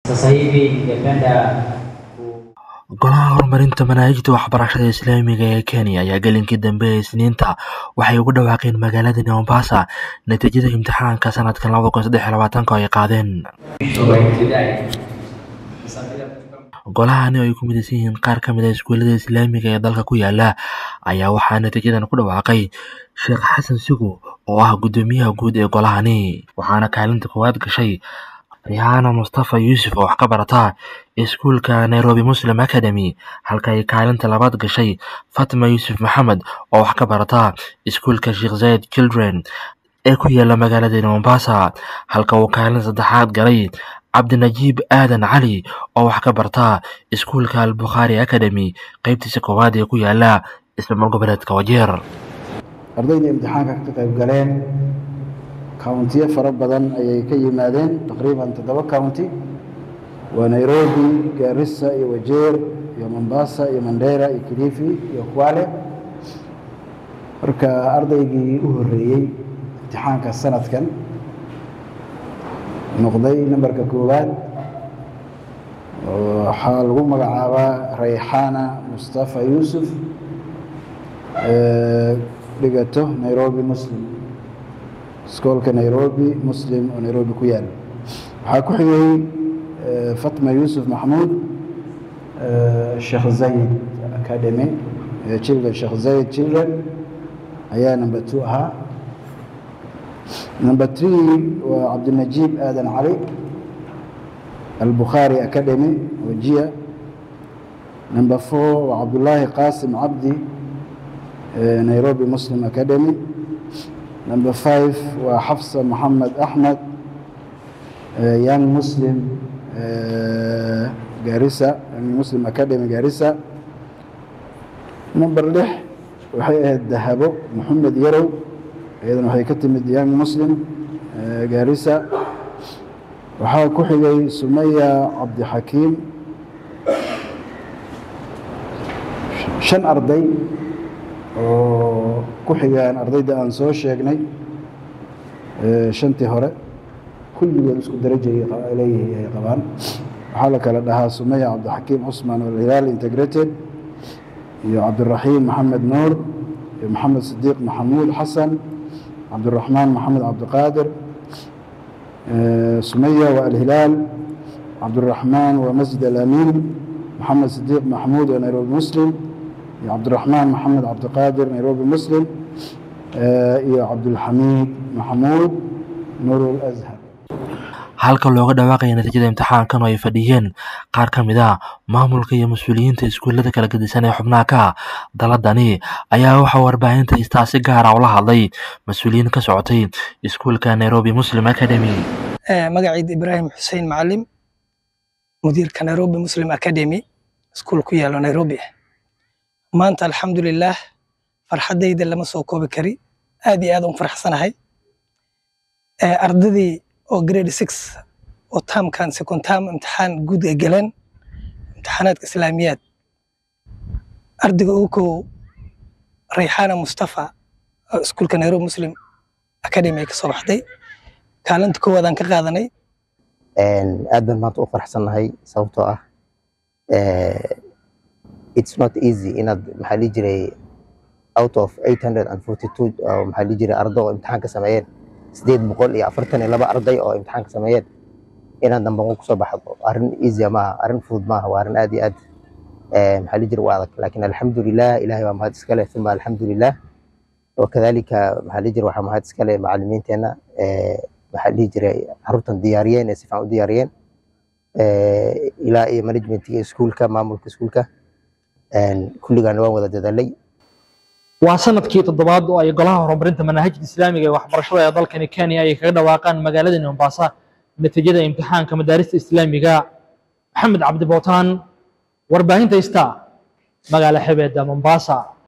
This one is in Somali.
Sasa hivi ningependa golaha horumarinta manaahijta waxbarashada Islaamiga ee Kenya ayaa galinkii dambe ee Isniinta waxay ugu dhawaaqeen magaalada Mombasa natiijada imtixaanka sanadkan 2023 oo ay qaadeen. Golahani oo ay ku midaysan yihiin qaar ka mid ah iskuulada Islaamiga ee dalka ku yaala ayaa waxaa natiijadan ku dhawaaqay Sheekh Xasan Sugu oo ah gudoomiyaha guud ee golahani, waxaana kaalinta koowaad gashay Rihanna Mustafa Yusuf oo wax ka barata iskuulka Nairobi Muslim Academy, halka ay kaalinta labaad gashay Fatma Yusuf Maxamed oo wax ka barata iskuulka Sheikh Zayed Children ee ku yaala magaalada Mombasa, halka uu kaalinta saddexaad galay Cabdinajiib Aadan Cali oo wax ka barta iskuulka Al-Bukhari Academy qaybtiisa koowaad ee ku yaala isla goboleedka Wajeer. ardayda imtixaanka ka qayb galeen county fara badan ayay ka yimaadeen, taqriiban 7 county waa Nairobi, Garissa iyo Wajeer iyo Mombasa iyo Mandera iyo Kilifi iyo Kwale. marka ardaygii u horeeyay imtixaanka sanadkan noqday nambarka koowaad waxaa lagu magacaabaa Rihanna Mustafa Yusuf dhigato Nairobi Muslim, iskoolka Nairobi Muslim oo Nairobi ku yaal. waxaa ku xigay Fatma Yusuf Mahmoud Sheikh Zayed Academy Children, Sheikh Zayed Children ayaa number 2 ahaa. number 3 waa Cabdinajiib Aadan Cali Al-Bukhari Academy Wajia. number 4 waa Abdullahi Qasim Abdi Nairobi Muslim Academy. number 5 waa Xafsa Muhammad Ahmed Young Muslim Garissa, Young Muslim Academy Garissa. number 6 waxay ahayd Dahabo Muhammad Yarow, iyadana waxay ka timid Young Muslim Garissa. waxaa ku xigay Sumaya Cabdi Xakiim. 5 arday oo ku xigaan ardayda aan soo sheegnay shantii hore kulligood isku darajo ay leeyihiin ay qabaan. waxaa la kala dhahaa Sumaya Cabdi Xakiim Cusman oo Hilal Integrated iyo Cabdiraxiim Maxamed Nuur iyo Maxamed Sidiiq Maxamuud Xasan, Cabdiraxmaan Maxamed Cabdiqaadir. Sumaya waa Al-Hilal, Cabdiraxmaan waa Masjid Al-Amiin, Maxamed Sidiiq Maxamuud waa Nairobi Muslim iyo Cabdiraxmaan Maxamed Cabdiqaadir Nairobi Muslim iyo Cabdulxamiid Maxamuud Nurul Azhar. halka looga dhawaaqay natiijada imtixaankan oo ay fadhiyeen qaar ka mid ah maamulka iyo mas'uuliyiinta iskuulada kala gedisan ee xubnaha ka daladani ayaa waxa warbaahinta istaasi gaar ah ula hadlay mas'uuliyiin ka socotay iskuulka Nairobi Muslim Academy. magaciisa Ibrahim Hussein Macallim, mudiirka Nairobi Muslim Academy iskuul ku yaalo Nairobi. maanta alxamdulillah farxadayda lama soo koobi kari, aad iyo aad u faraxsanahay. ardadii oo grade 6 oo taamkan second term imtixaan guud ay galeen imtixaanaadka islaamiyaad. ardayga uu ko Rihanna Mustafa iskuulka Nairobi Muslim Academy ka soo baxday, kaalinta koowaad aan ka qaadanay. aad baan maanta u faraxsanahay sababtoo ah it's not easy inaad maxaa la jiray out of 842 maxaa la jiray arday oo imtixaan ka sameeyeen 842 arday oo imtixaan ka sameeyeen inaad dambe ku soo baxdo arrin easy ma aha, arrin fudud ma aha, waa arrin aad iyo aad maxaa la jiray adag. laakiin alxamdulillah ilaahay waa mahad iskale, thumma alxamdulillah wakadalika maxaa la jiray waxaa mahad iskale macallimiinteena maxaa la jiray xaruntan diyaariyeen si fiican u diyaariyeen ilaa iyo managementiga iskuulka, maamulka iskuulka kulligaana waan wada dadaalay. waa sanadkii 7aad oo ay golaha horumarinta manaahijta Islaamiga ee waxbarashada ee dalkani Kenya ay kaga dhawaaqaan magaalada Mombasa natiijada imtixaanka madaarista Islaamiga. Maxamed Cabdi Bootaan, warbaahinta Star, magaala xeebta Mombasa.